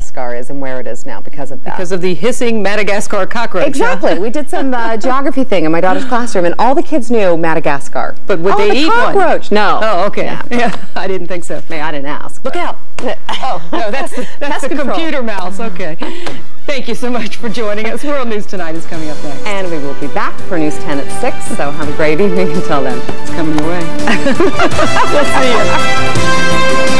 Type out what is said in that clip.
Madagascar is and where it is now because of that. Because of the hissing Madagascar cockroach. Exactly. We did some geography thing in my daughter's classroom, and all the kids knew Madagascar. But would they eat one? Cockroach? No. Oh, okay. Yeah, I didn't think so. I didn't ask. Look out. Oh, no, that's the computer mouse. Okay. Thank you so much for joining us. World News Tonight is coming up next. And we will be back for News 10 at 6, so have a great evening until then. It's coming your way. We'll see you.